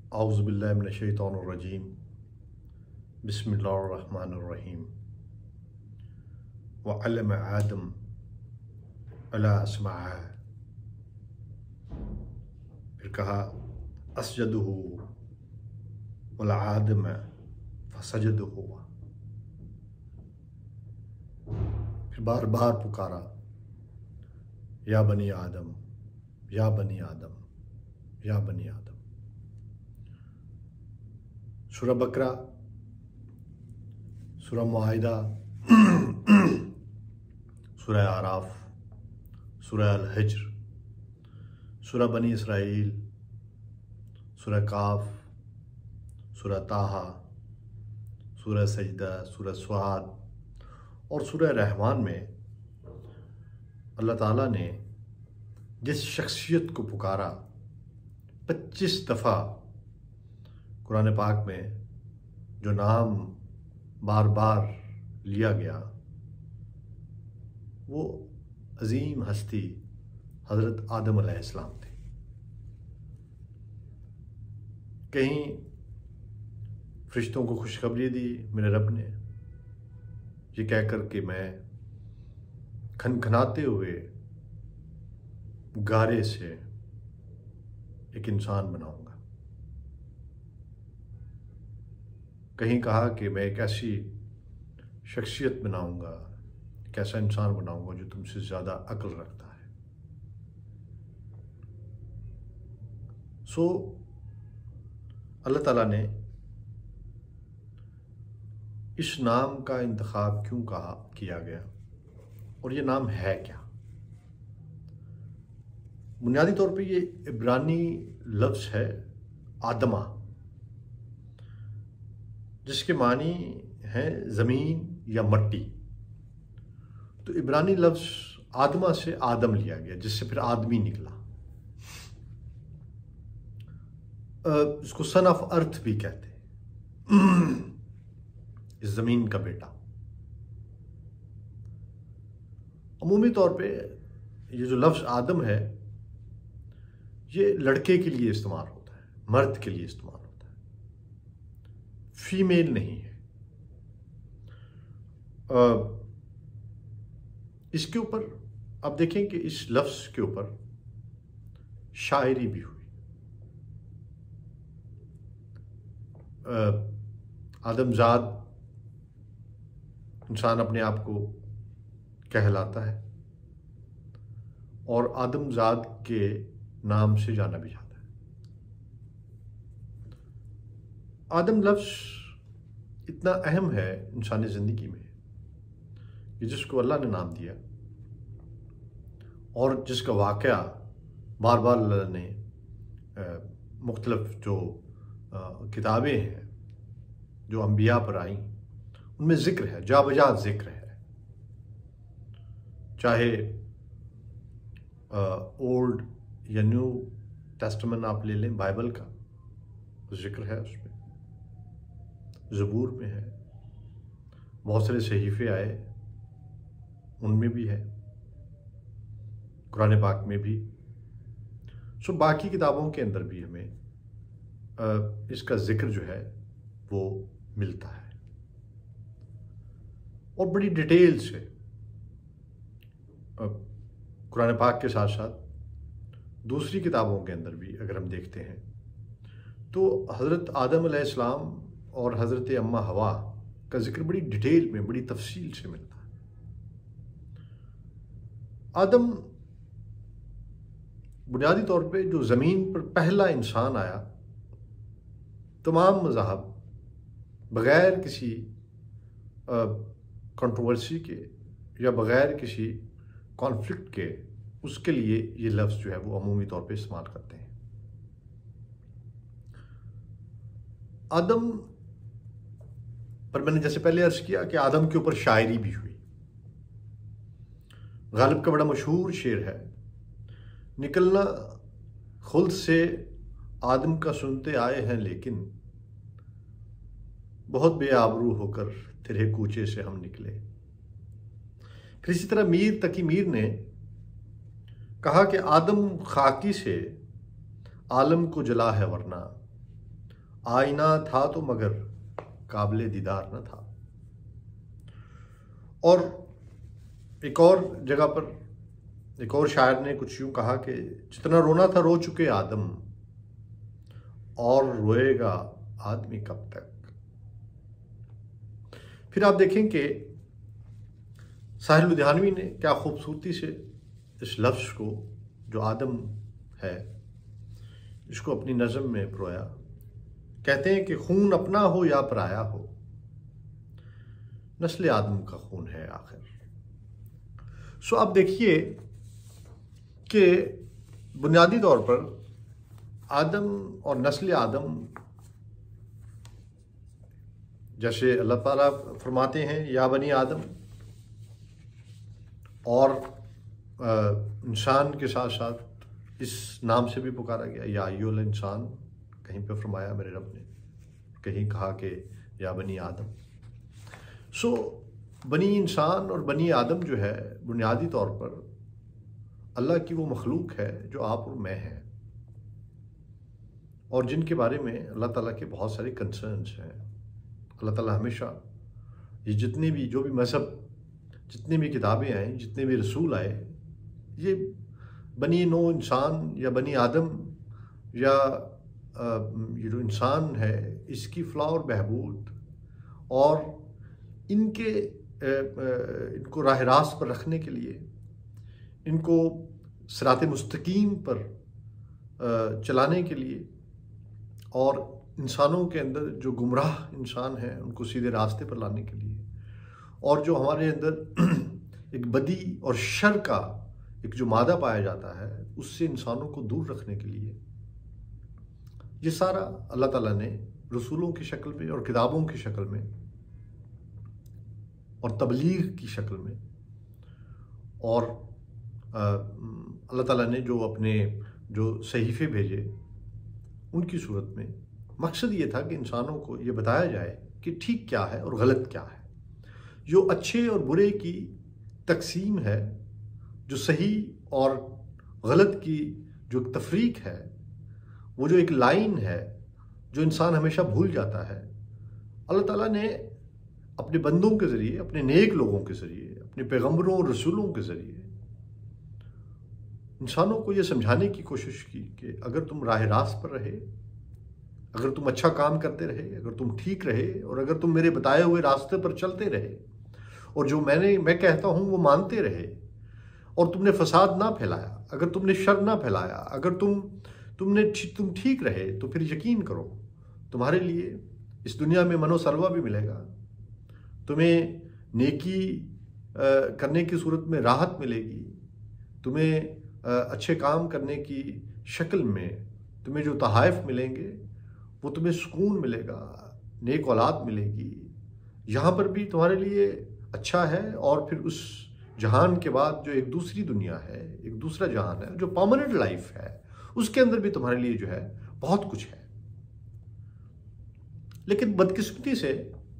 औज़ुबिल्लाहि मिनश्शैतानिर्रजीम बिस्मिल्लाहिर्रहमानिर्रहीम व अल्लम आदम अला अस्माअ। फिर कहा असजदहु वल आदम फसजदहु। फिर बार बार पुकारा, या बनी आदम, या बनी आदम, या बनी आदम। सूरह बकरा, सूरह मुआहिदा, सूरह आराफ, सूरह अल हिज्र, सूरह बनी इसराइल, सूरह काफ, सूरह ताहा, सूरह सजदा, सूरह स्वाद और सूरह रहमान में अल्लाह ताला ने जिस शख्सियत को पुकारा 25 दफ़ा कुरान पाक में जो नाम बार बार लिया गया, वो अजीम हस्ती हज़रत आदम अलैहिस्सलाम थे। कहीं फरिश्तों को खुशखबरी दी मेरे रब ने, ये कहकर कि मैं खनखनाते हुए गारे से एक इंसान बनाऊंगा। कहीं कहा कि मैं एक ऐसी शख्सियत बनाऊंगा, एक ऐसा इंसान बनाऊंगा जो तुमसे ज़्यादा अक्ल रखता है। सो अल्लाह ताला ने इस नाम का इंतखाब क्यों किया गया और ये नाम है क्या? बुनियादी तौर पे ये इब्रानी लफ्ज़ है आदमा, जिसके मानी है ज़मीन या मट्टी। तो इब्रानी लफ्ज़ आदमा से आदम लिया गया, जिससे फिर आदमी निकला। इसको सन ऑफ अर्थ भी कहते हैं, इस ज़मीन का बेटा। अमूमी तौर पे ये जो लफ्ज़ आदम है, ये लड़के के लिए इस्तेमाल होता है, मर्द के लिए इस्तेमाल होता है, फीमेल नहीं है। इसके ऊपर आप देखें कि इस लफ्ज़ के ऊपर शायरी भी हुई। आदमजाद इंसान अपने आप को कहलाता है और आदमजाद के नाम से जाना भी जाता है। आदम लफ्ज़ इतना अहम है इंसानी ज़िंदगी में कि जिसको अल्लाह ने नाम दिया और जिसका वाक़या बार बार अल्लाह ने मुख्तलिफ जो किताबें हैं जो अंबिया पर आई, उनमें ज़िक्र है, जा बजा ज़िक्र है। चाहे ओल्ड या न्यू टेस्टामेंट आप ले लें, बाइबल का ज़िक्र है, उसमें ज़बूर में है, बहुत सारे सहीफ़े आए उनमें भी है, कुरान पाक में भी। सो बाकी किताबों के अंदर भी हमें इसका ज़िक्र जो है वो मिलता है और बड़ी डिटेल से। कुरान पाक के साथ साथ दूसरी किताबों के अंदर भी अगर हम देखते हैं तो हज़रत आदम अलैहिस्सलाम और हज़रत अम्मा हवा का जिक्र बड़ी डिटेल में, बड़ी तफसील से मिलता है। आदम बुनियादी तौर पे जो ज़मीन पर पहला इंसान आया, तमाम मज़ाहब बग़ैर किसी कंट्रोवर्सी के या बग़ैर किसी कॉन्फ्लिक्ट के उसके लिए ये लफ्ज़ जो है वो अमूमी तौर पे इस्तेमाल करते हैं। आदम पर मैंने जैसे पहले अर्ज़ किया कि आदम के ऊपर शायरी भी हुई। गालिब का बड़ा मशहूर शेर है, निकलना खुद से आदम का सुनते आए हैं, लेकिन बहुत बेआबरू होकर तेरे कूचे से हम निकले। फिर इसी तरह मीर तकी मीर ने कहा कि आदम खाकी से आलम को जला है, वरना आईना था तो मगर काबिले दीदार न था। और एक और जगह पर एक और शायर ने कुछ यूं कहा कि जितना रोना था रो चुके आदम, और रोएगा आदमी कब तक। फिर आप देखें कि साहिर लुधियानवी ने क्या खूबसूरती से इस लफ्ज़ को, जो आदम है, इसको अपनी नज़म में परोया। कहते हैं कि खून अपना हो या पराया हो, नस्ल आदम का खून है आखिर। सो आप देखिए कि बुनियादी तौर पर आदम और नस्ल आदम, जैसे अल्लाह ताला फरमाते हैं या बनी आदम, और इंसान के साथ साथ इस नाम से भी पुकारा गया, या अय्युहल इंसान, कहीं पे फरमाया मेरे रब ने, कहीं कहा कि या बनी आदम। सो बनी इंसान और बनी आदम जो है बुनियादी तौर पर अल्लाह की वो मखलूक है जो आप और मैं हैं, और जिनके बारे में अल्लाह ताला के बहुत सारे कंसर्न्स हैं। अल्लाह ताला हमेशा ये जितने भी जो भी मज़हब, जितनी भी किताबें आए, जितने भी रसूल आए, ये बनी नो इंसान या बनी आदम या ये जो इंसान है इसकी फ़लाह और बहबूद और इनको राह रास्त पर रखने के लिए, इनको सिरात मुस्तकीम पर चलाने के लिए, और इंसानों के अंदर जो गुमराह इंसान हैं उनको सीधे रास्ते पर लाने के लिए, और जो हमारे अंदर एक बदी और शर का एक जो मादा पाया जाता है उससे इंसानों को दूर रखने के लिए, ये सारा अल्लाह ताला ने रसूलों की शक्ल में और किताबों की शक्ल में और तबलीग की शक्ल में, और अल्लाह ताला ने जो अपने जो सहीफ़े भेजे उनकी सूरत में, मकसद ये था कि इंसानों को ये बताया जाए कि ठीक क्या है और गलत क्या है, जो अच्छे और बुरे की तकसीम है, जो सही और गलत की जो तफरीक है, वो जो एक लाइन है जो इंसान हमेशा भूल जाता है। अल्लाह ताला ने अपने बंदों के ज़रिए, अपने नेक लोगों के ज़रिए, अपने पैगम्बरों और रसूलों के ज़रिए इंसानों को ये समझाने की कोशिश की कि अगर तुम राह रास्त पर रहे, अगर तुम अच्छा काम करते रहे, अगर तुम ठीक रहे, और अगर तुम मेरे बताए हुए रास्ते पर चलते रहे, और जो मैं कहता हूँ वो मानते रहे, और तुमने फसाद ना फैलाया, अगर तुमने शर ना फैलाया, अगर तुम ठीक रहे, तो फिर यकीन करो तुम्हारे लिए इस दुनिया में मनोसलवा भी मिलेगा, तुम्हें नेकी करने की सूरत में राहत मिलेगी, तुम्हें अच्छे काम करने की शक्ल में तुम्हें जो तहाइफ मिलेंगे वो तुम्हें सुकून मिलेगा, नेक औलाद मिलेगी, यहाँ पर भी तुम्हारे लिए अच्छा है, और फिर उस जहान के बाद जो एक दूसरी दुनिया है, एक दूसरा जहान है जो परमानेंट लाइफ है, उसके अंदर भी तुम्हारे लिए जो है बहुत कुछ है। लेकिन बदकिस्मती से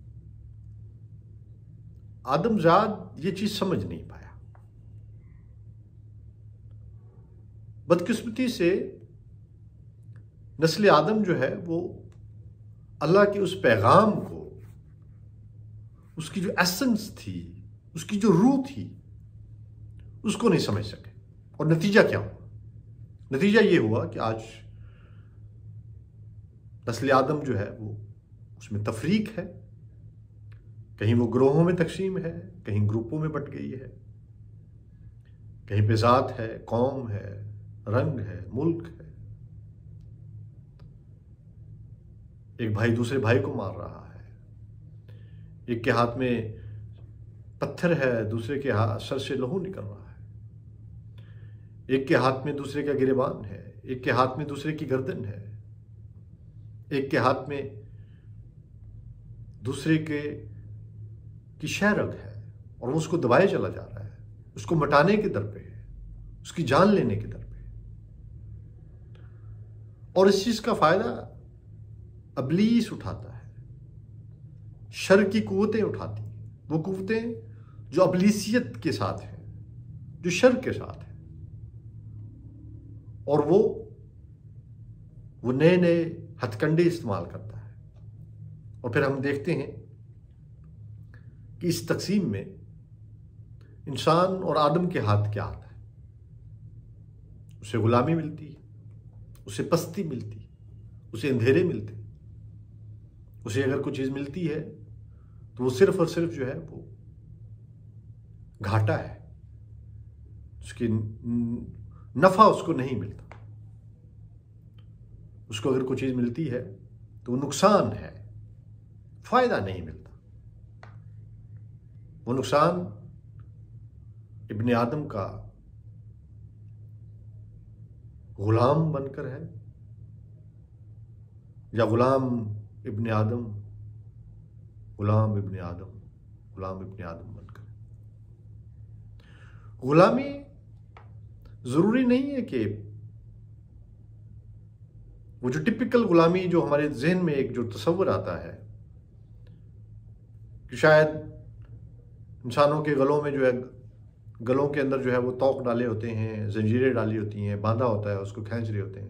आदमजाद ये चीज समझ नहीं पाया। बदकिस्मती से नस्ल आदम जो है वो अल्लाह के उस पैगाम को, उसकी जो एसेंस थी, उसकी जो रूह थी, उसको नहीं समझ सके। और नतीजा क्या हुआ? नतीजा ये हुआ कि आज नस्ल आदम जो है वो उसमें तफरीक है, कहीं वो ग्रोहों में तकसीम है, कहीं ग्रुपों में बट गई है, कहीं पे ज़ात है, कौम है, रंग है, मुल्क है। एक भाई दूसरे भाई को मार रहा है, एक के हाथ में पत्थर है, दूसरे के सर से लहू निकल रहा है, एक के हाथ में दूसरे का गिरेबान है, एक के हाथ में दूसरे की गर्दन है, एक के हाथ में दूसरे की शहरग है, और वो उसको दबाए चला जा रहा है, उसको मिटाने के दर पे है, उसकी जान लेने के दर पे। और इस चीज का फायदा अबलीस उठाता है, शर की कुव्वतें उठाती हैं, वो कुव्वतें जो अबलीसियत के साथ हैं, जो शर के साथ हैं, और वो नए नए हथकंडे इस्तेमाल करता है। और फिर हम देखते हैं कि इस तकसीम में इंसान और आदम के हाथ क्या आता है। उसे गुलामी मिलती है, उसे पस्ती मिलती है, उसे अंधेरे मिलते हैं। उसे अगर कोई चीज़ मिलती है तो वो सिर्फ और सिर्फ जो है वो घाटा है, उसकी नफा उसको नहीं मिलता। उसको अगर कोई चीज़ मिलती है तो वो नुकसान है, फायदा नहीं मिलता। वो नुकसान इब्ने आदम का गुलाम बनकर है, या गुलाम इब्ने आदम, गुलाम इब्ने आदम, गुलाम इब्ने आदम बनकर। गुलामी जरूरी नहीं है कि वो जो टिपिकल गुलामी जो हमारे जहन में एक जो तस्वर आता है कि शायद इंसानों के गलों में जो है, गलों के अंदर जो है वो तोक डाले होते हैं, जंजीरें डाली होती हैं, बांधा होता है, उसको खींच रहे होते हैं।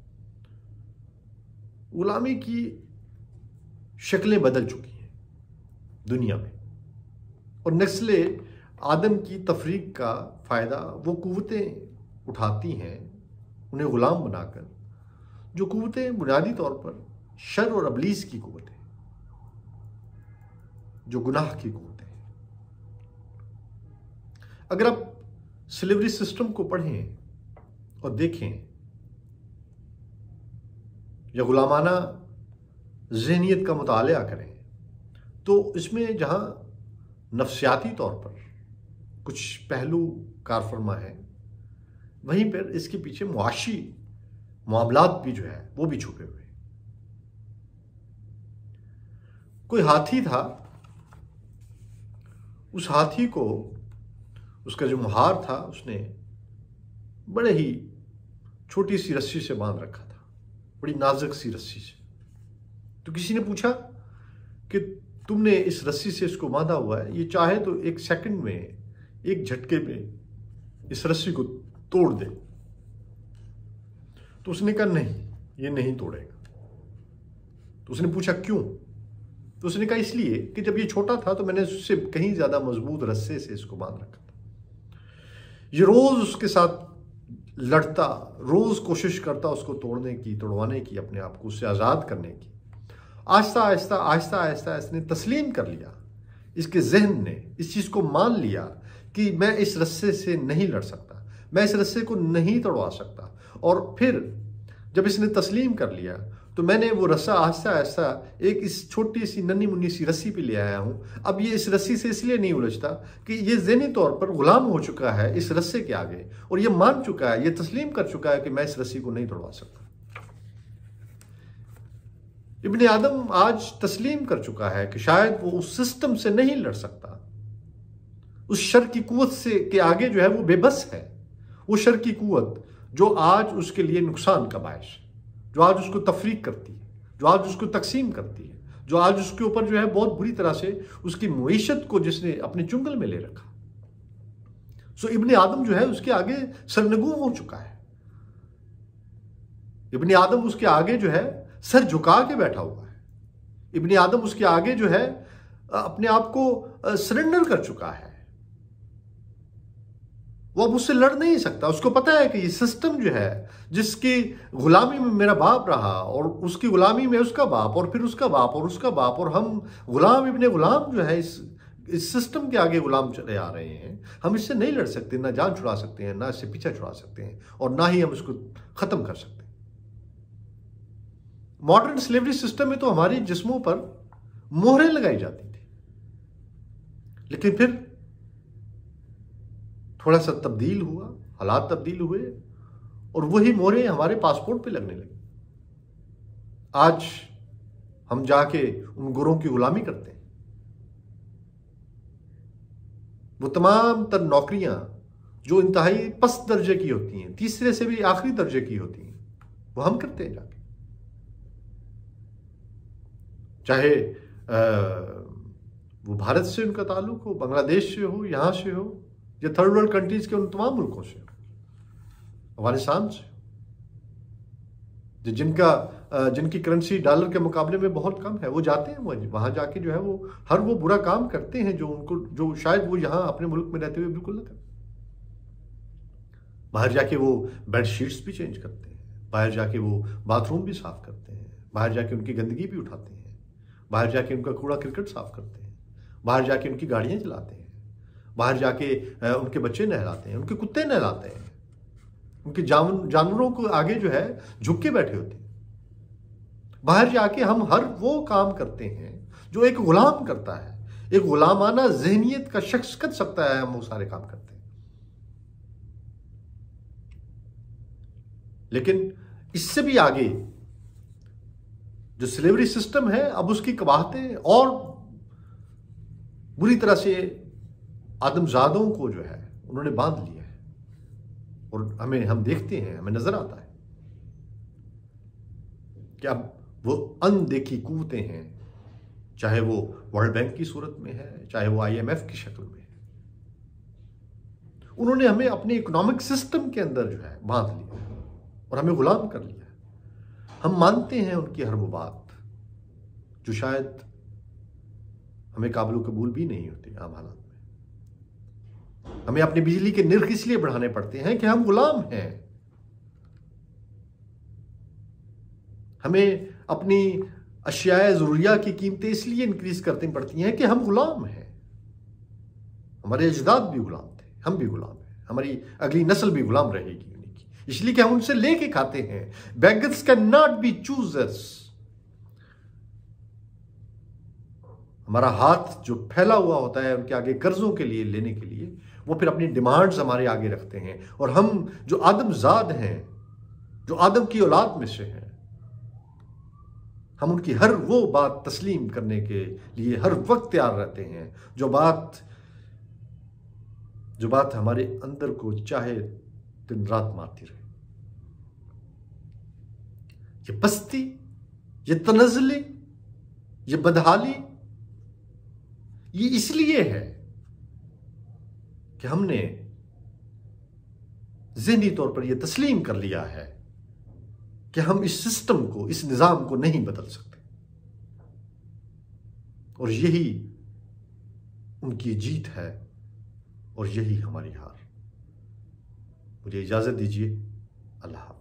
गुलामी की शक्लें बदल चुकी हैं दुनिया में, और नस्ले आदम की तफरीक का फ़ायदा वो कुव्वतें उठाती हैं उन्हें ग़ुलाम बनाकर, जो कुव्वतें बुनियादी तौर पर शर और अबलीस की कुव्वतें, जो गुनाह की कुव्वतें। अगर आप स्लेवरी सिस्टम को पढ़ें और देखें या गुलामाना ज़हनियत का मुतालिया करें तो इसमें जहाँ नफ्सियाती तौर पर कुछ पहलू कारफरमा है, वहीं पर इसके पीछे मुआशी मामलात भी जो है वो भी छुपे हुए। कोई हाथी था, उस हाथी को उसका जो मुहार था उसने बड़े ही छोटी सी रस्सी से बांध रखा था, बड़ी नाजुक सी रस्सी से। तो किसी ने पूछा कि तुमने इस रस्सी से इसको बांधा हुआ है, ये चाहे तो एक सेकंड में, एक झटके में इस रस्सी को तोड़ दे। तो उसने कहा नहीं, ये नहीं तोड़ेगा। तो उसने पूछा क्यों? तो उसने कहा इसलिए कि जब ये छोटा था तो मैंने उससे कहीं ज्यादा मजबूत रस्से से इसको बांध रखा था। ये रोज उसके साथ लड़ता, रोज कोशिश करता उसको तोड़ने की, तोड़वाने की, अपने आप को उससे आजाद करने की। आहिस्ता आहिस्ता आहिस्ता आहिस्ता इसने तस्लीम कर लिया, इसके जहन ने इस चीज को मान लिया कि मैं इस रस्से से नहीं लड़ सकता, मैं इस रस्से को नहीं तोड़वा सकता। और फिर जब इसने तस्लीम कर लिया तो मैंने वो रस्सा आहिस्ता आहिस्ता एक इस छोटी सी नन्ही मुन्नी सी रस्सी पे ले आया हूँ। अब ये इस रस्सी से इसलिए नहीं उलझता कि ये ज़हनी तौर पर गुलाम हो चुका है इस रस्से के आगे, और ये मान चुका है, ये तस्लीम कर चुका है कि मैं इस रस्सी को नहीं तोड़वा सकता। इब्ने आदम आज तस्लीम कर चुका है कि शायद वो उस सिस्टम से नहीं लड़ सकता, उस शर की कुव्वत से के आगे जो है वो बेबस है। वो शर की कुव्वत जो आज उसके लिए नुकसान का बायस है, जो आज उसको तफरीक करती है, जो आज उसको तकसीम करती है, जो आज उसके ऊपर जो है बहुत बुरी तरह से उसकी मुईशत को जिसने अपने चुंगल में ले रखा। सो इब्ने आदम जो है उसके आगे सरनगू हो चुका है। इब्ने आदम उसके आगे जो है सर झुका के बैठा हुआ है। इब्ने आदम उसके आगे जो है अपने आप को सरेंडर कर चुका है। वो अब उससे लड़ नहीं सकता। उसको पता है कि ये सिस्टम जो है, जिसकी गुलामी में मेरा बाप रहा और उसकी गुलामी में उसका बाप और फिर उसका बाप और उसका बाप, और हम गुलाम इब्ने गुलाम जो है इस सिस्टम के आगे गुलाम चले आ रहे हैं। हम इससे नहीं लड़ सकते, ना जान छुड़ा सकते हैं, ना इससे पीछा छुड़ा सकते हैं, और ना ही हम इसको खत्म कर सकते हैं। मॉडर्न स्लेवरी सिस्टम में तो हमारी जिस्मों पर मोहरें लगाई जाती थी, लेकिन फिर थोड़ा सा तब्दील हुआ, हालात तब्दील हुए और वही मोहरें हमारे पासपोर्ट पे लगने लगी। आज हम जाके उन गुरों की गुलामी करते हैं। वो तमाम तर नौकरियां जो इंतहाई पस्त दर्जे की होती हैं, तीसरे से भी आखिरी दर्जे की होती हैं, वो हम करते हैं जाके। चाहे वो भारत से उनका ताल्लुक हो, बांग्लादेश से हो, यहां से हो, या थर्ड वर्ल्ड कंट्रीज के उन तमाम मुल्कों से, अफगानिस्तान से, जिनका जिनकी करेंसी डॉलर के मुकाबले में बहुत कम है, वो जाते हैं वहाँ जाके जो है वो हर वो बुरा काम करते हैं जो शायद वो यहाँ अपने मुल्क में रहते हुए बिल्कुल ना करें। बाहर जाके वो बेड शीट्स भी चेंज करते हैं, बाहर जाके वो बाथरूम भी साफ करते हैं, बाहर जाके उनकी गंदगी भी उठाते हैं, बाहर जाके उनका कूड़ा करकट साफ करते हैं, बाहर जाके उनकी गाड़ियाँ चलाते हैं, बाहर जाके उनके बच्चे नहलाते हैं, उनके कुत्ते नहलाते हैं, उनके जानवरों को आगे जो है झुक के बैठे होते हैं। बाहर जाके हम हर वो काम करते हैं जो एक गुलाम करता है। एक गुलामाना ज़हनियत का शख्स कर सकता है, हम वो सारे काम करते हैं। लेकिन इससे भी आगे जो स्लेवरी सिस्टम है, अब उसकी कबाहतें और बुरी तरह से आदमजादों को जो है उन्होंने बांध लिया है। और हम देखते हैं, हमें नजर आता है कि अब वो अनदेखी कुव्वतें हैं, चाहे वो वर्ल्ड बैंक की सूरत में है, चाहे वो IMF की शक्ल में है, उन्होंने हमें अपने इकोनॉमिक सिस्टम के अंदर जो है बांध लिया है और हमें गुलाम कर लिया है। हम मानते हैं उनकी हर वो बात जो शायद हमें काबिल कबूल भी नहीं होती आम हालात में। हमें अपनी बिजली के निर्ख इसलिए बढ़ाने पड़ते हैं कि हम गुलाम हैं। हमें अपनी अशियाए ज़रूरिया की कीमतें इसलिए इंक्रीज करनी पड़ती हैं कि हम गुलाम हैं। हमारे अजदाद भी गुलाम थे, हम भी गुलाम हैं, हमारी अगली नस्ल भी गुलाम रहेगी उन्हीं की, इसलिए कि हम उनसे लेके खाते हैं। Beggars can not be choosers. हमारा हाथ जो फैला हुआ होता है उनके आगे कर्जों के लिए लेने के लिए, वो फिर अपनी डिमांड्स हमारे आगे रखते हैं। और हम जो आदमजाद हैं, जो आदम की औलाद में से हैं, हम उनकी हर वो बात तस्लीम करने के लिए हर वक्त तैयार रहते हैं जो बात हमारे अंदर को चाहे दिन रात मारती रहे। ये पस्ती, ये तनज़्ज़ुली, ये बदहाली, ये इसलिए है कि हमने ज़हनी तौर पर यह तस्लीम कर लिया है कि हम इस सिस्टम को, इस निज़ाम को नहीं बदल सकते। और यही उनकी जीत है और यही हमारी हार। मुझे इजाज़त दीजिए। अल्लाह।